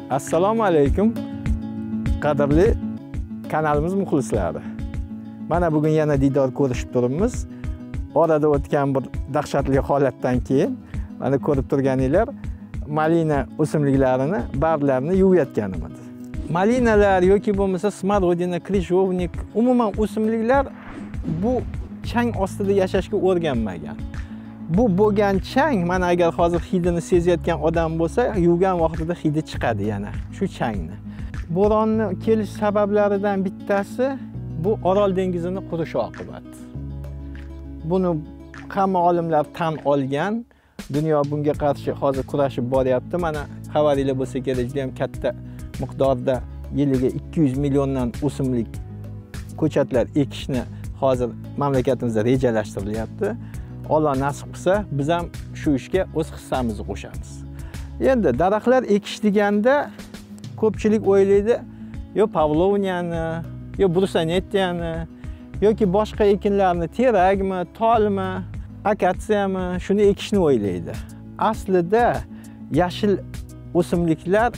Assalomu alaykum, qadrli kanalimiz muxlislari. Mana bugun yana diydor ko'rishib turibmiz. Orada o'tgan bir dahshatli holatdan keyin mana ko'rib turganinglar, malina o'simliklarini, barglarini yuvayotganimiz. Malinalar yoki bo'lmasa smorodina, krishovnik, umuman o'simliklar bu chang ostida yashashga o'rganmagan. Bu bo'lgan chang, mana agar hozir hidini sezayotgan odam bo'lsa, yuvgan vaqtida hidi chiqadi yana shu changni. Bo'ronni kelish sabablaridan bittasi bu Orol dengizining qurishi oqibati. Buni hamma olimlar tan olgan. Dunyo bunga qarshi hozir kurashib boryapti. Mana xabaringlar bo'lsa kerak, juda ham katta miqdorda yiliga 200 milliondan o'simlik ko'chatlar ekishni hozir mamlakatimizda rejalashtirilyapti. Alloh nasib qilsa, biz ham shu ishga o'z hissamizni qo'shamiz. Endi daraxtlar ekish deganda ko'pchilik o'ylaydi, yo pavlovniyani, yo brusanettiyani yoki boshqa ekinlarni, terakmi, tolmi, akatsiyami, shuni ekishni o'ylaydi. Aslida yashil o'simliklar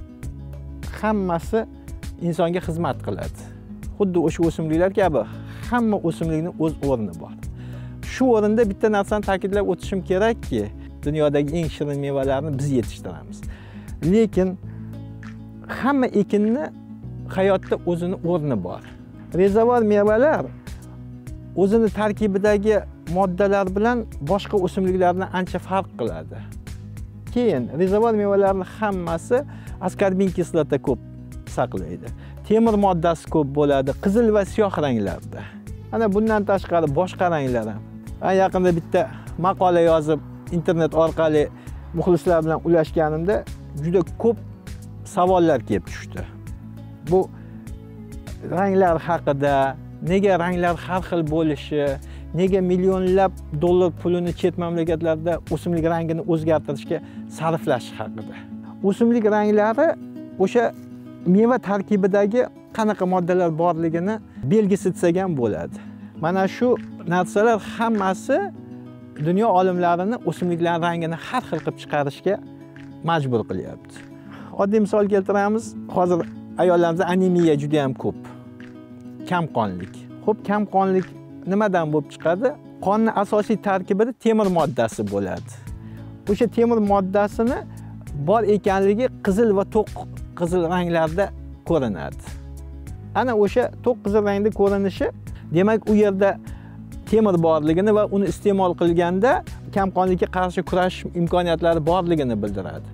hammasi insonga xizmat qiladi. Xuddi o'sha o'simliklar kabi hamma o'simlikning o'z o'rni bor. Shu o'rinda bitta narsani ta'kidlab o'tishim kerakki, dunyodagi eng shirin mevalarni biz yetishtiramiz. Lekin hamma ekinni hayotda o'zini o'rni bor. Rezavor mevalar o'zini tarkibidagi moddalar bilan boshqa o'simliklardan ancha farq qiladi. Keyin rezavor mevalarning hammasi askorbin kislota ko'p saqlaydi. Temir moddasi ko'p bo'ladi, qizil va siyoh ranglarda. Ana bundan tashqari boshqa ranglar ham. Yaqinda bitta maqola yozib, internet orqali muxlislar bilan ulashganimda juda ko'p savollar kelib tushdi. Bu ranglar haqida, nega ranglar har xil bo'lishi, nega millionlab dollar pulini chet mamlakatlarda o'simlik rangini o'zgartirishga sarflash haqida. O'simlik ranglari o'sha meva tarkibidagi qanaqa moddalar borligini belgisi ham bo'ladi. Mana shu narsalar hammasi dunyo olimlarini o'simliklar rangini har xil qilib chiqarishga majbur qilyapti. Oddiy misol keltiramiz. Hozir ayollarda anemiya juda ham ko'p. Kamqonlik. Xo'p, kamqonlik nimadan bo'lib chiqadi? Qonning asosiy tarkibida temir moddasi bo'ladi. O'sha temir moddasini bor ekanligi qizil va to'q qizil ranglarda ko'rinadi. Ana o'sha to'q qizil rangda ko'rinishi, demak u yerda temir borligini va uni iste'mol qilganda kamqonlikka qarshi kurashish imkoniyatlari borligini bildiradi.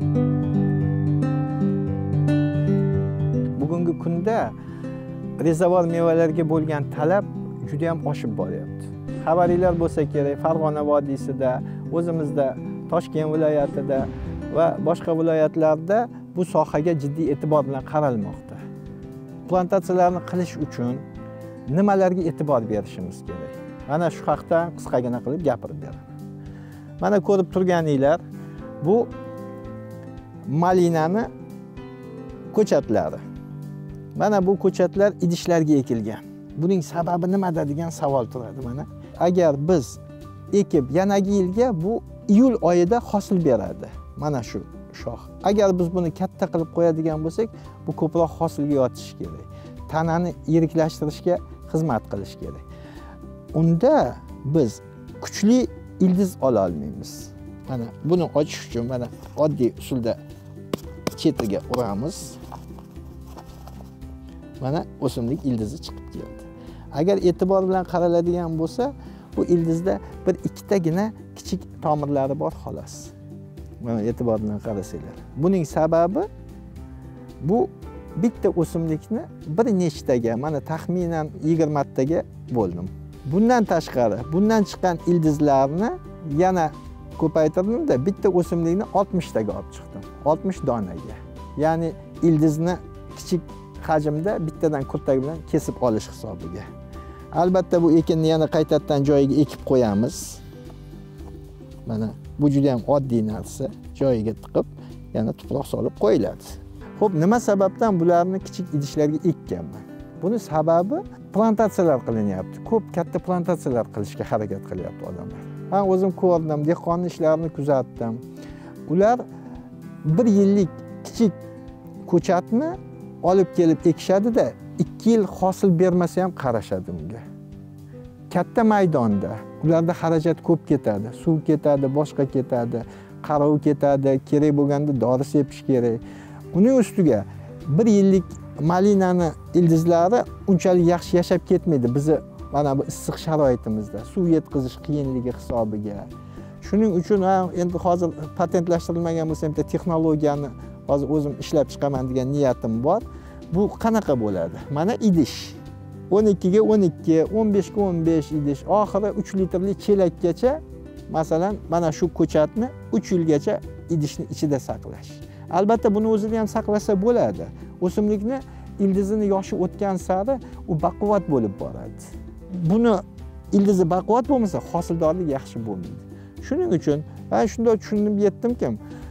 Bugungi kunda rezavor mevalarga bo'lgan talab juda ham oshib boryapti. Xabaringlar bo'lsa kerak, Farg'ona vodiysida, o'zimizda Toshkent viloyatida va boshqa viloyatlarda bu sohaga jiddiy e'tibor bilan qaralmoqda. Plantatsiyalarni qilish uchun nimalarga e'tibor berishimiz kerak? Mana shu haqda qisqagina qilib gapirib beraman. Mana ko'rib turganinglar, bu malinani ko'chatlari. Mana bu ko'chatlar idishlarga ekilgan. Buning sababi nimada degan savol turadi mana. Agar biz ekib yanagi yilga bu iyul oyida hosil beradi. Mana shu shox. Agar biz buni katta qilib qo'yadigan bo'lsak, bu ko'proq hosilga yotishi kerak. Tanani yiriklashtirishga xizmat qilish kerak. Unda biz kuchli ildiz ola olmaymiz. Mana buni ochish uchun mana oddiy usulda chetiga uramiz. Mana o'simlik ildizi chiqib keldi. Agar e'tibor bilan qaraladigan bo'lsa, bu ildizda bir ikkitagina kichik tomirlari bor xolos. Mana e'tibor bilan qarasanglar. Buning sababi bu bitta o'simlikni bir nechtaga, mana taxminan 20 taga bo'ldim. Bundan tashqari, bundan chiqqan ildizlarni yana ko'paytirdimda, bitta o'simlikni 60 taga olib chiqdim. 60 donaga. Ya'ni ildizni kichik hajmda bittadan kurtak bilan kesib olish hisobiga. Albatta bu ekinni yana qaytadan joyiga ekib qo'yamiz. Mana bu juda ham oddiy narsa. Joyiga tiqib, yana tuproq solib qo'yiladi. Xo'p, nima sababdan bularni kichik idishlarga ekkanman? Buni sababi plantatsiyalar qilinyapti. Ko'p katta plantatsiyalar qilishga harakat qilyapti odamlar. Men o'zim ko'rdim, dehqonning ishlarini kuzatdim. Ular bir yillik kichik ko'chatni olib kelib ekishadi-da, 2 yil hosil bermasa ham qarashadi unga. Katta maydonda ularda xarajat ko'p ketadi, suv ketadi, boshqa ketadi, qarov ketadi, kerak bo'lganda dori sepish kerak. Uning ustiga 1 yillik malinani ildizlari unchalik yaxshi yashab ketmaydi bizni mana bu issiq sharoitimizda, suv yetkazish qiyinligi hisobiga. Shuning uchun endi hozir patentlashtirilmagan bo'lsa ham texnologiyani hozir o'zim ishlab chiqaman degan niyatim bor. Bu qanaqa bo'ladi? Mana idish 12 ga 12, 15 ga 15 idish, oxiri 3 litrli chelakgacha, masalan, mana shu ko'chatni 3 yilgacha idishni ichida saqlash. Albatta buni o'zida ham saqlasa bo'ladi. O'simlikni ildizini yoshi o'tgan sari u baquvvat bo'lib boradi. Buni ildizi baquvvat bo'lmasa, hosildorlik yaxshi bo'lmaydi. Shuning uchun men shunday tushunib yetdimki,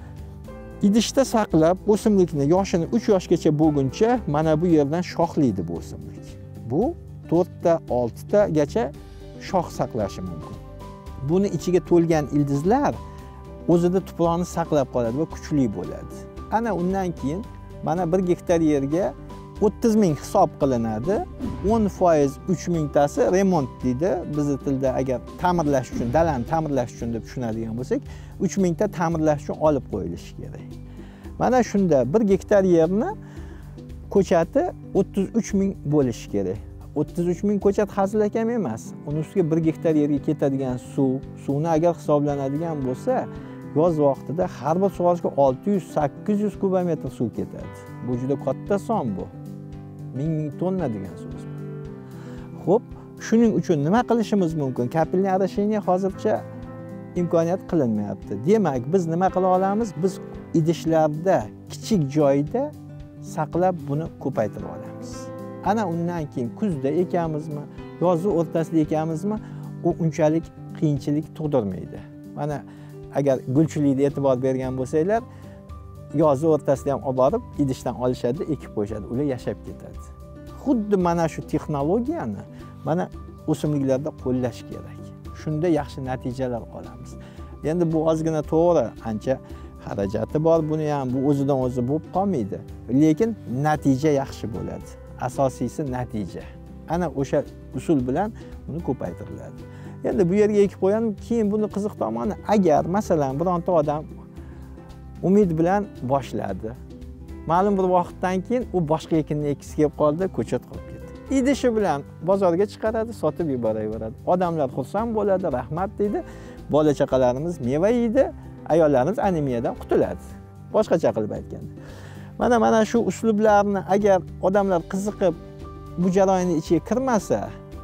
idishda saqlab o'simlikni yoshini 3 yoshgacha bo'lguncha mana bu yerdan shoxlaydi bu o'simlik. Bu 4 ta, 6 tagacha shox saqlashi mumkin. Buni ichiga to'lgan ildizlar o'zida tuproqni saqlab qoladi va kuchli bo'ladi. Ana undan keyin mana 1 gektar yerga 30 ming hisob qilinadi. 10% 3 mingtasi remont deydi. Bizning tilda agar ta'mirlash uchun, dalani ta'mirlash uchun deb tushunadigan bo'lsak, 3 mingta ta'mirlash uchun olib qo'yilishi kerak. Mana shunda 1 gektar yerni ko'chati 33 ming bo'lishi kerak. 33 ming ko'chat hazil kam emas. Uning ustiga 1 gektar yerga ketadigan suvni agar hisoblanadigan bo'lsa, yoz vaqtida har bir sug'orishga 600-800 kubometr suv ketadi. Bu juda katta son bu. 1000 tonna degan so'z. Xo'p, shuning uchun nima qilishimiz mumkin? Kapilniy arasheniya hozircha imkoniyat qilinmayapti. Demak, biz nima qila olamiz? Biz idishlarda kichik joyda saqlab buni ko'paytira olamiz. Ana undan keyin kuzda ekamizmi, yozni o'rtasida ekamizmi, u unchalik qiyinchilik tug'dirmaydi. Mana agar gulchilikda e'tibor bergan bo'lsanglar, yozni o'rtasida ham olib borib idishdan olishadi, ekib qo'yishadi, ular yashab ketadi. Xuddi mana shu texnologiyani mana o'simliklarda qo'llash kerak. Shunda yaxshi natijalar olamiz. Endi bu ozgina to'g'ri, ancha xarajati bor, buni ham bu o'zidan o'zi bo'lib qolmaydi. Lekin natija yaxshi bo'ladi. Asosiysi natija. Ana o'sha usul bilan buni ko'paytiriladi. Endi bu yerga ekib qo'ygan, keyin buni qiziq tomoni, agar masalan bironta odam umid bilan boshladi. Ma'lum bir vaqtdan keyin u boshqa ekinni ekisi kelib qoldi, ko'chat qolib ketdi. Idishi bilan bozorga chiqaradi, sotib yuboraveradi. Odamlar xursand bo'ladi, rahmat deydi. Bola chaqalarimiz meva yeydi, ayollarimiz anemiyadan qutuladi. Boshqacha qilib aytganda. Mana shu uslublarni agar odamlar qiziqib bu jarayonning ichiga kirmasa,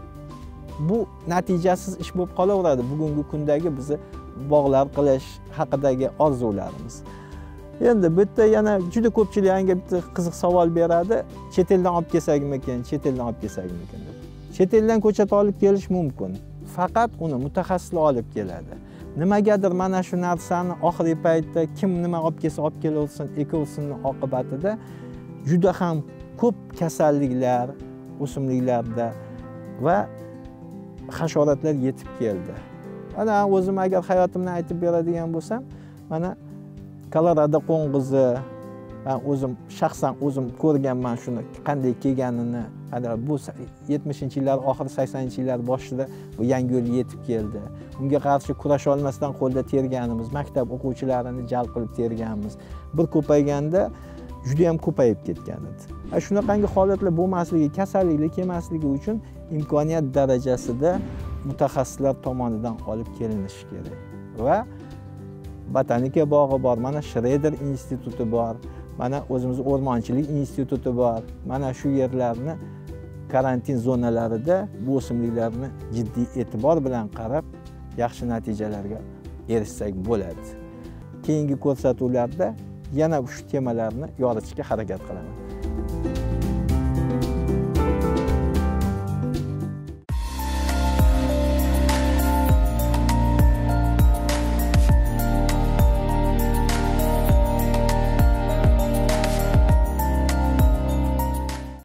bu natijasiz ish bo'lib qolaveradi. Bugungi kundagi bizni bog'lar qilish haqidagi orzularimiz. Endi bu yerda yana juda ko'pchilik menga bitta qiziq savol beradi. Chet eldan olib kelsakmikin, chet eldan olib kelsakmikin deb. Chet eldan ko'chat olib kelish mumkin. Faqat uni mutaxassislar olib keladi. Nimagadir mana shu narsani oxirgi paytda kim nima olib kelsa olib kelaversin, ekaversinning oqibatida juda ham ko'p kasalliklar o'simliklarda va hasharotlar yetib keldi. Mana o'zim agar hayotimni aytib beradigan bo'lsam, mana Kolorado qo'ng'izi, men o'zim shaxsan ko'rganman shuni qanday kelganini. Bu 70-yillar oxiri 80-yillar boshida bu Yangiyo'l yetib keldi. Unga qarshi kurasha olmasdan qo'lda terganimiz, maktab o'quvchilarini jalb qilib terganimiz. Bir ko'payganda juda ham ko'payib ketgan edi. Shunaqangi holatlar bo'lmasligi, kasalliklar kelmasligi uchun imkoniyat darajasida mutaxassislar tomonidan olib kelinishi kerak. Va botanika bog'i bor, mana Shredder instituti bor, mana o'zimizning o'rmonchilik instituti bor. Mana shu yerlarni karantin zonalarida bu o'simliklarni jiddiy e'tibor bilan qarab, yaxshi natijalarga erishsak bo'ladi. Keyingi ko'rsatuvlarda yana shu temalarni yoritishga harakat qilaman.